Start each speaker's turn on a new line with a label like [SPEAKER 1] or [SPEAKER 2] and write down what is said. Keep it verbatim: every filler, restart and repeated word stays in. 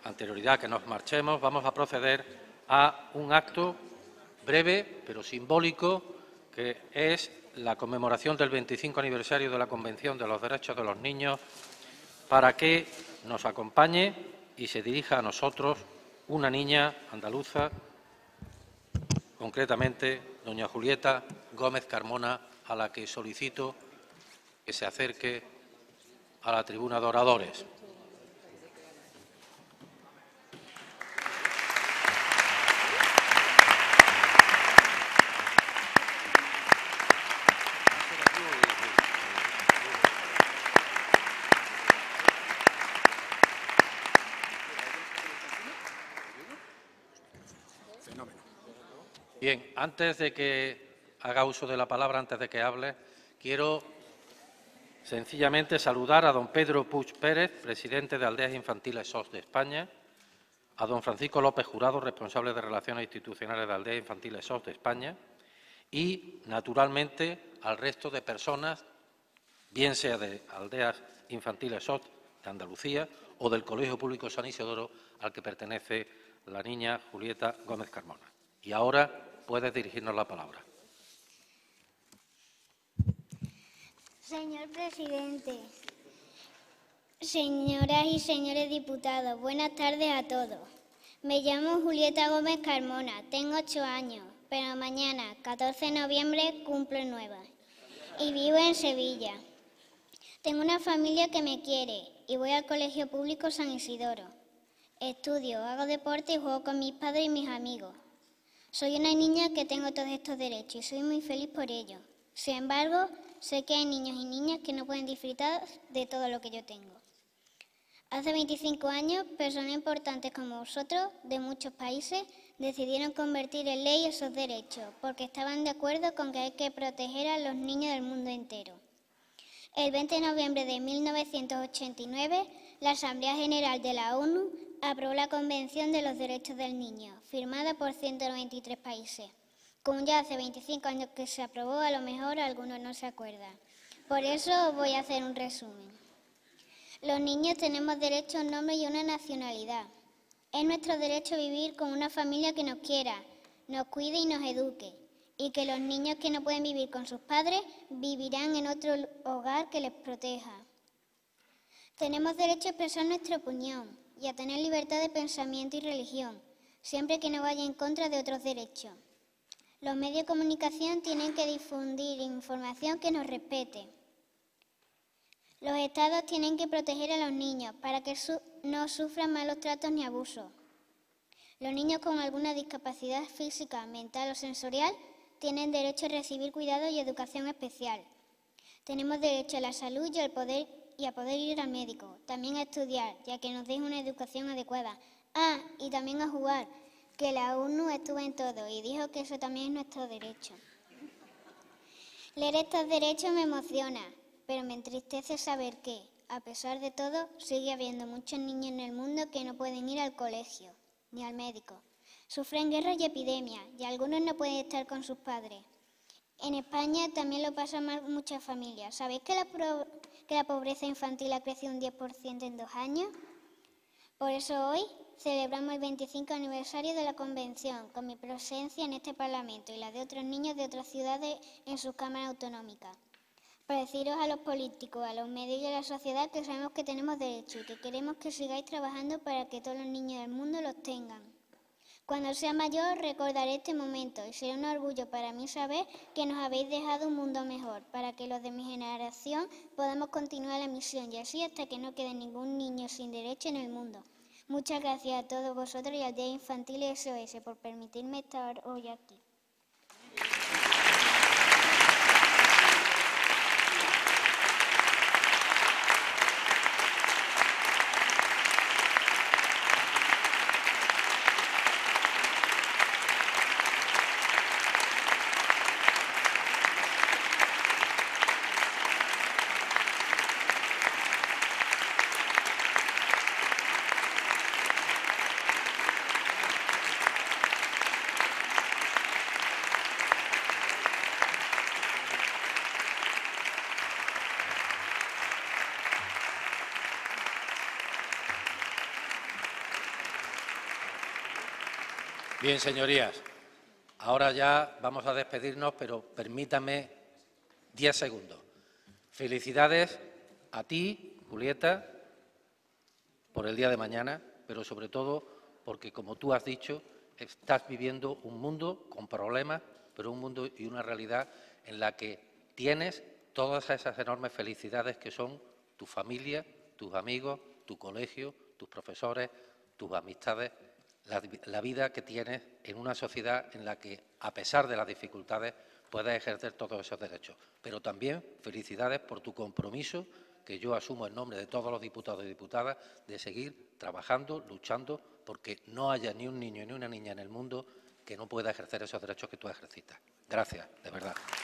[SPEAKER 1] anterioridad a que nos marchemos, vamos a proceder a un acto breve pero simbólico, que es la conmemoración del veinticinco aniversario de la Convención de los Derechos de los Niños, para que nos acompañe y se dirija a nosotros una niña andaluza, concretamente doña Julieta Gómez Carmona, a la que solicito que se acerque a la tribuna de oradores. Bien, antes de que haga uso de la palabra, antes de que hable, quiero sencillamente saludar a don Pedro Puig Pérez, presidente de Aldeas Infantiles S O S de España, a don Francisco López Jurado, responsable de Relaciones Institucionales de Aldeas Infantiles S O S de España, y, naturalmente, al resto de personas, bien sea de Aldeas Infantiles S O S de Andalucía o del Colegio Público San Isidoro, al que pertenece la niña Julieta Gómez Carmona. Y ahora puedes dirigirnos la palabra.
[SPEAKER 2] Señor presidente, señoras y señores diputados, buenas tardes a todos. Me llamo Julieta Gómez Carmona, tengo ocho años, pero mañana, catorce de noviembre, cumplo nueve y vivo en Sevilla. Tengo una familia que me quiere y voy al Colegio Público San Isidoro. Estudio, hago deporte y juego con mis padres y mis amigos. Soy una niña que tengo todos estos derechos y soy muy feliz por ello. Sin embargo, sé que hay niños y niñas que no pueden disfrutar de todo lo que yo tengo. Hace veinticinco años, personas importantes como vosotros, de muchos países, decidieron convertir en ley esos derechos, porque estaban de acuerdo con que hay que proteger a los niños del mundo entero. El veinte de noviembre de mil novecientos ochenta y nueve, la Asamblea General de la ONU aprobó la Convención de los Derechos del Niño, firmada por ciento noventa y tres países. Como ya hace veinticinco años que se aprobó, a lo mejor algunos no se acuerdan. Por eso voy a hacer un resumen. Los niños tenemos derecho a un nombre y una nacionalidad. Es nuestro derecho vivir con una familia que nos quiera, nos cuide y nos eduque. Y que los niños que no pueden vivir con sus padres vivirán en otro hogar que les proteja. Tenemos derecho a expresar nuestra opinión y a tener libertad de pensamiento y religión, siempre que no vaya en contra de otros derechos. Los medios de comunicación tienen que difundir información que nos respete. Los estados tienen que proteger a los niños para que su- no sufran malos tratos ni abusos. Los niños con alguna discapacidad física, mental o sensorial tienen derecho a recibir cuidado y educación especial. Tenemos derecho a la salud y al poder y a poder ir al médico, también a estudiar, ya que nos den una educación adecuada. Ah, y también a jugar, que la ONU estuvo en todo y dijo que eso también es nuestro derecho. Leer estos derechos me emociona, pero me entristece saber que, a pesar de todo, sigue habiendo muchos niños en el mundo que no pueden ir al colegio ni al médico. Sufren guerras y epidemias y algunos no pueden estar con sus padres. En España también lo pasan mal muchas familias. ¿Sabéis que la, pro- que la pobreza infantil ha crecido un diez por ciento en dos años? Por eso hoy celebramos el veinticinco aniversario de la Convención, con mi presencia en este Parlamento y la de otros niños de otras ciudades en sus cámaras autonómicas. Para deciros a los políticos, a los medios y a la sociedad que sabemos que tenemos derecho y que queremos que sigáis trabajando para que todos los niños del mundo los tengan. Cuando sea mayor recordaré este momento y será un orgullo para mí saber que nos habéis dejado un mundo mejor, para que los de mi generación podamos continuar la misión y así hasta que no quede ningún niño sin derecho en el mundo. Muchas gracias a todos vosotros y al Día Infantil S O S por permitirme estar hoy aquí.
[SPEAKER 1] Bien, señorías, ahora ya vamos a despedirnos, pero permítame diez segundos. Felicidades a ti, Julieta, por el día de mañana, pero sobre todo porque, como tú has dicho, estás viviendo un mundo con problemas, pero un mundo y una realidad en la que tienes todas esas enormes felicidades que son tu familia, tus amigos, tu colegio, tus profesores, tus amistades, la, la vida que tienes en una sociedad en la que, a pesar de las dificultades, puedes ejercer todos esos derechos. Pero también felicidades por tu compromiso, que yo asumo en nombre de todos los diputados y diputadas, de seguir trabajando, luchando, porque no haya ni un niño ni una niña en el mundo que no pueda ejercer esos derechos que tú ejercitas. Gracias, de verdad.